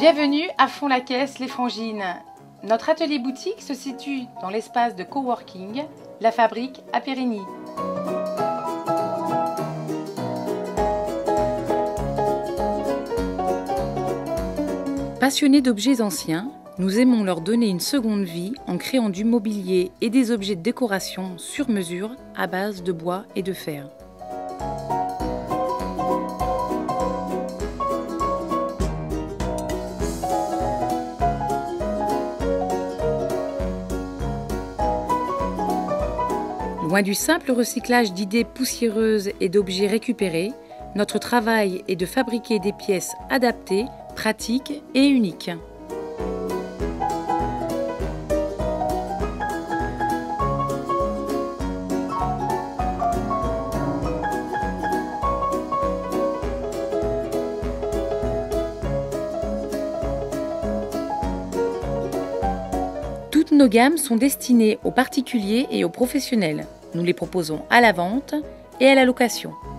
Bienvenue à Fond la Caisse, les Frangines. Notre atelier boutique se situe dans l'espace de coworking, la Fabrique à Périgny. Passionnés d'objets anciens, nous aimons leur donner une seconde vie en créant du mobilier et des objets de décoration sur mesure à base de bois et de fer. Loin du simple recyclage d'idées poussiéreuses et d'objets récupérés, notre travail est de fabriquer des pièces adaptées, pratiques et uniques. Toutes nos gammes sont destinées aux particuliers et aux professionnels. Nous les proposons à la vente et à la location.